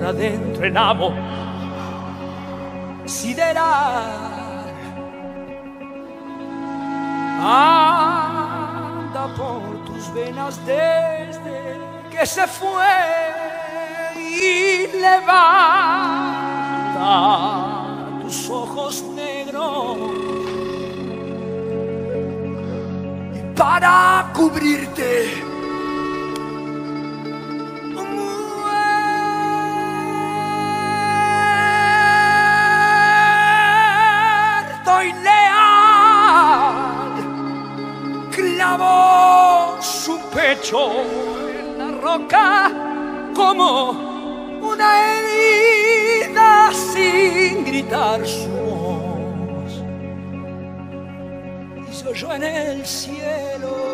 por adentro en amo sideral. Anda por tus venas desde que se fue y levanta tus ojos negros y para cubrirte clavó su pecho en la roca como una herida sin gritar su voz. Y se oyó en el cielo